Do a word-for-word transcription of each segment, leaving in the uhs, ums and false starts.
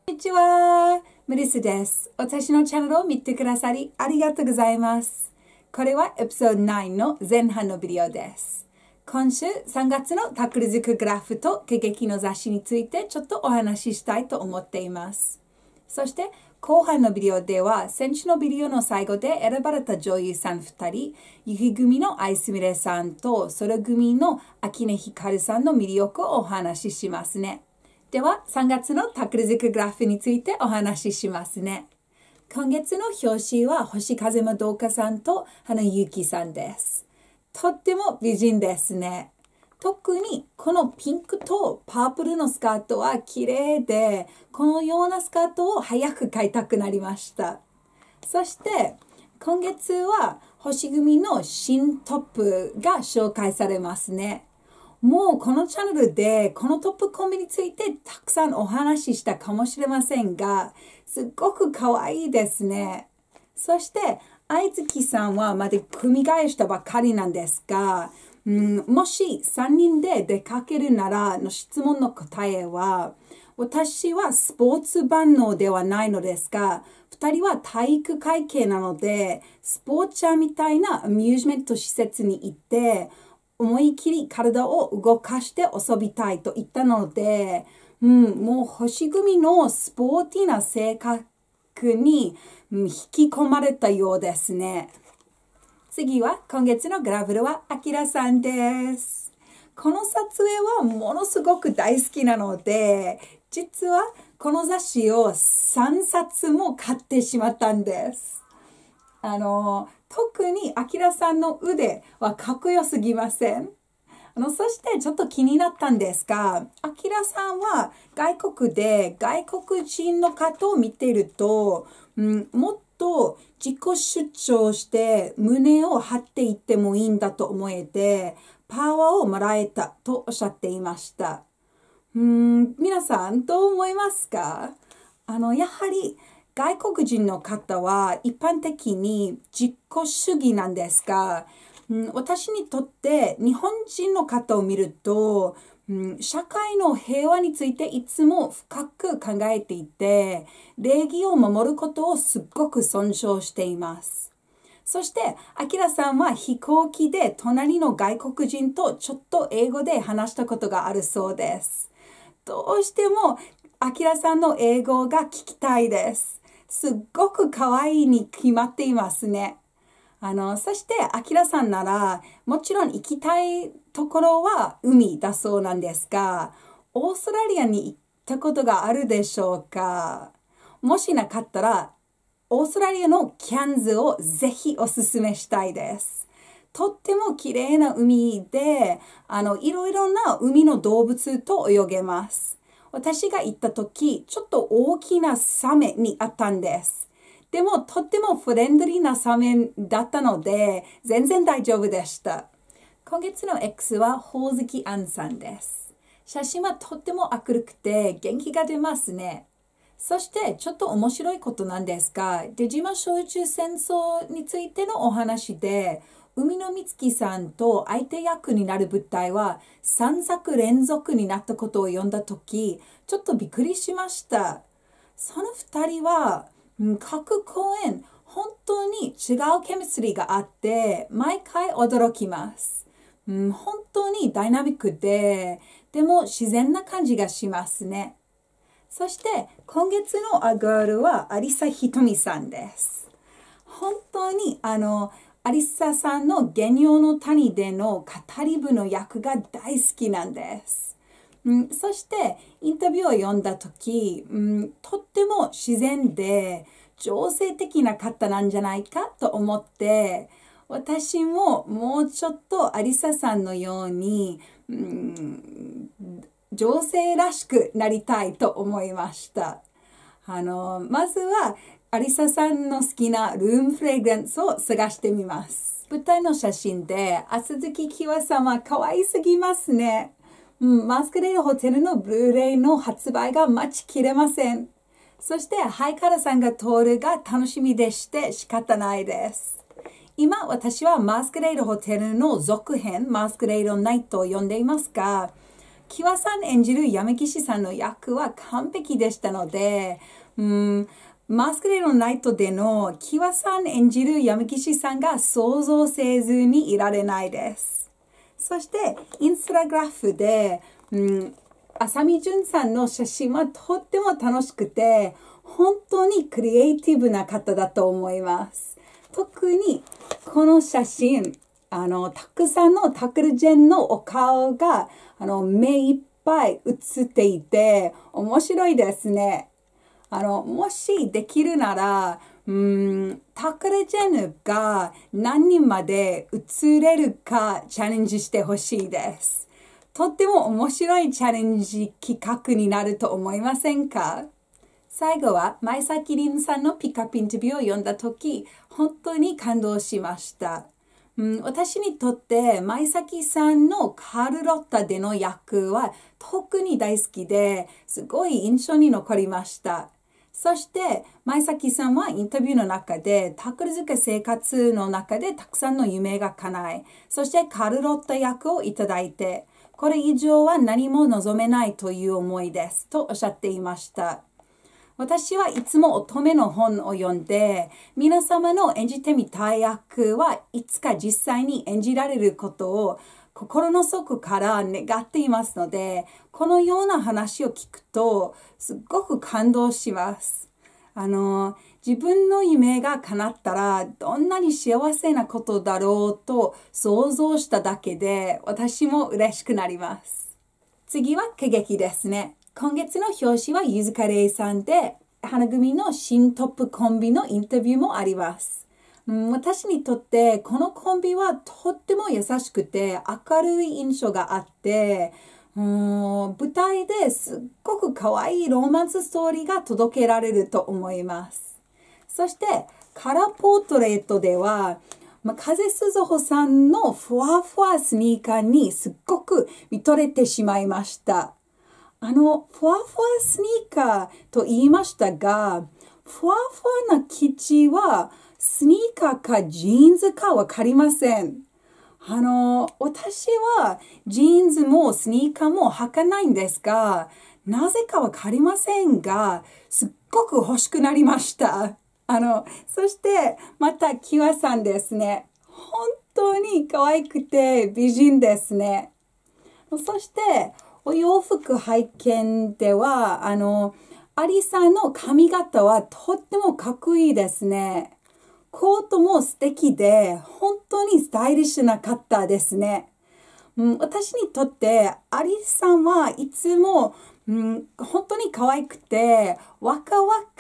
こんにちは、メリスです。私のチャンネルを見てくださりありがとうございます。これはエピソードナインの前半のビデオです。今週さんがつのタックル塾グラフと喜劇の雑誌についてちょっとお話ししたいと思っています。そして後半のビデオでは先週のビデオの最後で選ばれた女優さんふたり、雪組の愛すみれさんと空組の秋音ひかるさんの魅力をお話ししますね。ではさんがつのタックル塾グラフについてお話ししますね。今月の表紙は星風間どうかさんと花ゆきさんです。とっても美人ですね。特にこのピンクとパープルのスカートは綺麗で、このようなスカートを早く買いたくなりました。そして今月は星組の新トップが紹介されますね。もうこのチャンネルでこのトップコンビについてたくさんお話ししたかもしれませんが、すっごく可愛いですね。そして愛月さんはまだ組み替えしたばかりなんですが、うん、もしさんにんで出かけるならの質問の答えは、私はスポーツ万能ではないのですが、ふたりは体育会系なので、スポーツャーみたいなアミューズメント施設に行って、思い切り体を動かして遊びたいと言ったので、うん、もう星組のスポーティーな性格に、うん、引き込まれたようですね。次は今月のグラブルはあきらさんです。この撮影はものすごく大好きなので、実はこの雑誌をさんさつも買ってしまったんです。あの特にあきらさんの腕はかっこよすぎません？あのそしてちょっと気になったんですが、あきらさんは外国で外国人の方を見ていると、うん、もっと自己主張して胸を張っていってもいいんだと思えて、パワーをもらえたとおっしゃっていました。うん、皆さんどう思いますか？あのやはり外国人の方は一般的に自己主義なんですが、うん、私にとって日本人の方を見ると、うん、社会の平和についていつも深く考えていて、礼儀を守ることをすっごく尊重しています。そして、あきらさんは飛行機で隣の外国人とちょっと英語で話したことがあるそうです。どうしてもあきらさんの英語が聞きたいです。すっごく可愛いに決まっていますね。あの、そして、あきらさんなら、もちろん行きたいところは海だそうなんですが、オーストラリアに行ったことがあるでしょうか？もしなかったら、オーストラリアのキャンズをぜひおすすめしたいです。とっても綺麗な海で、あの、いろいろな海の動物と泳げます。私が行った時、ちょっと大きなサメにあったんです。でも、とってもフレンドリーなサメだったので、全然大丈夫でした。今月の X は、ほおずきあんさんです。写真はとっても明るくて元気が出ますね。そして、ちょっと面白いことなんですが、出島焼酎戦争についてのお話で、海野美月さんと相手役になる舞台はさんさく連続になったことを読んだとき、ちょっとびっくりしました。そのふたりは、各公演、本当に違うケミストリーがあって、毎回驚きます。うん、本当にダイナミックで、でも自然な感じがしますね。そして今月のアガールはアリサひとみさんです。本当にあの、アリサさんの原料の谷での語り部の役が大好きなんです。うん、そしてインタビューを読んだとき、うん、とっても自然で情勢的な方なんじゃないかと思って、私ももうちょっとアリサさんのように、うん、女性らしくなりたいと思いました。あの、まずはアリサさんの好きなルームフレグランスを探してみます。舞台の写真で、浅月キワさんは可愛すぎますね。うん、マスクレードホテルのブルーレイの発売が待ちきれません。そして、ハイカラさんが通るが楽しみでして仕方ないです。今、私はマスクレードホテルの続編、マスクレードナイトを読んでいますが、 キワさん演じる闇騎士さんの役は完璧でしたので、うん、マスクレードナイトでのキワさん演じる闇騎士さんが想像せずにいられないです。そして、インスタグラフで、うん、浅見純さんの写真はとっても楽しくて、本当にクリエイティブな方だと思います。特に、この写真、あの、たくさんのタクルジェンのお顔が、あの、目いっぱい映っていて、面白いですね。あの、もしできるなら、うん、タクルジェヌが何人まで映れるかチャレンジしてほしいです。とっても面白いチャレンジ企画になると思いませんか？最後は、前崎凛さんのピックアップインタビューを読んだとき、本当に感動しました。うん、私にとって、前崎さんのカルロッタでの役は特に大好きで、すごい印象に残りました。そして、前崎さんはインタビューの中で、タクル漬け生活の中でたくさんの夢が叶い、そしてカルロッタ役をいただいて、これ以上は何も望めないという思いです、とおっしゃっていました。私はいつも乙女の本を読んで、皆様の演じてみたい役はいつか実際に演じられることを心の底から願っていますので、このような話を聞くとすごく感動します。あの、自分の夢が叶ったらどんなに幸せなことだろうと想像しただけで私も嬉しくなります。次は喜劇ですね。今月の表紙はゆずかれいさんで、花組の新トップコンビのインタビューもあります。うん、私にとってこのコンビはとっても優しくて明るい印象があって、うん、舞台ですっごく可愛いローマンスストーリーが届けられると思います。そしてカラーポートレートでは、まあ、風鈴穂さんのふわふわスニーカーにすっごく見とれてしまいました。あの、ふわふわスニーカーと言いましたが、ふわふわな生地はスニーカーかジーンズかわかりません。あの、私はジーンズもスニーカーも履かないんですが、なぜかわかりませんが、すっごく欲しくなりました。あの、そしてまたキワさんですね。本当に可愛くて美人ですね。そして、お洋服拝見では、あの、アリさんの髪型はとってもかっこいいですね。コートも素敵で、本当にスタイリッシュな方ですね。うん、私にとって、アリさんはいつも、うん、本当に可愛くて、若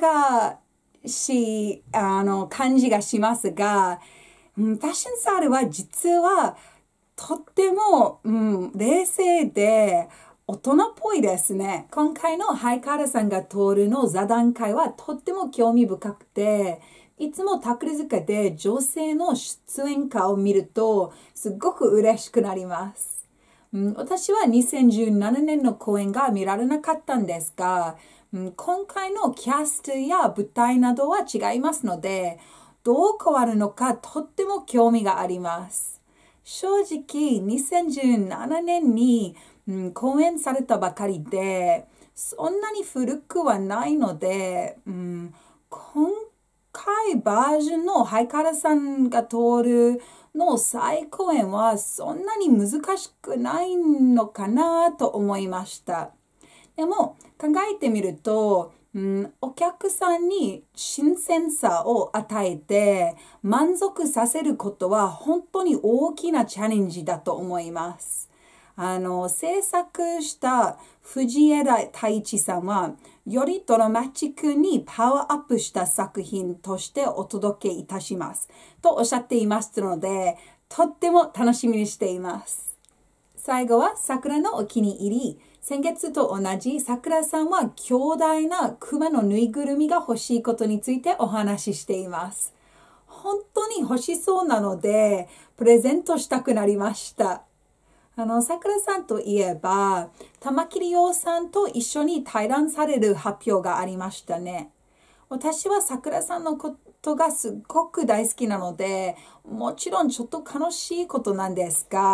々しいあの感じがしますが、うん、ファッションスタイルは実はとっても、うん、冷静で、大人っぽいですね。今回のハイカラさんが通るの座談会はとっても興味深くて、いつもタクル塚で女性の出演歌を見るとすっごく嬉しくなります。うん、私はにせんじゅうななねんの公演が見られなかったんですが、うん、今回のキャストや舞台などは違いますので、どう変わるのかとっても興味があります。正直にせんじゅうななねんにうん、公演されたばかりで、そんなに古くはないので、うん、今回バージョンのハイカラさんが通るの再公演はそんなに難しくないのかなと思いました。でも考えてみると、うん、お客さんに新鮮さを与えて満足させることは本当に大きなチャレンジだと思います。あの、制作した藤枝太一さんは、よりドラマチックにパワーアップした作品としてお届けいたします。とおっしゃっていましたので、とっても楽しみにしています。最後は桜のお気に入り。先月と同じ桜さんは強大な熊のぬいぐるみが欲しいことについてお話ししています。本当に欲しそうなので、プレゼントしたくなりました。あの、桜さんといえば、玉木亮さんと一緒に対談される発表がありましたね。私は桜さんのことがすごく大好きなので、もちろんちょっと悲しいことなんですが、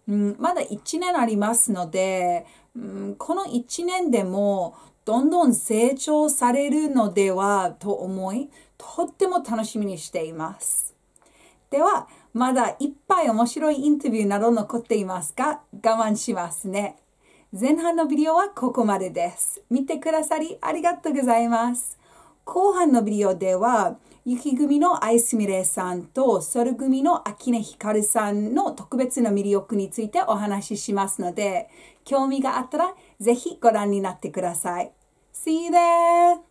うん、まだいちねんありますので、うん、このいちねんでもどんどん成長されるのではと思い、とっても楽しみにしています。では、まだいっぱい面白いインタビューなど残っていますが、我慢しますね。前半のビデオはここまでです。見てくださりありがとうございます。後半のビデオでは、雪組の愛すみれさんとソル組の秋根ひかるさんの特別な魅力についてお話ししますので、興味があったらぜひご覧になってください。See you there!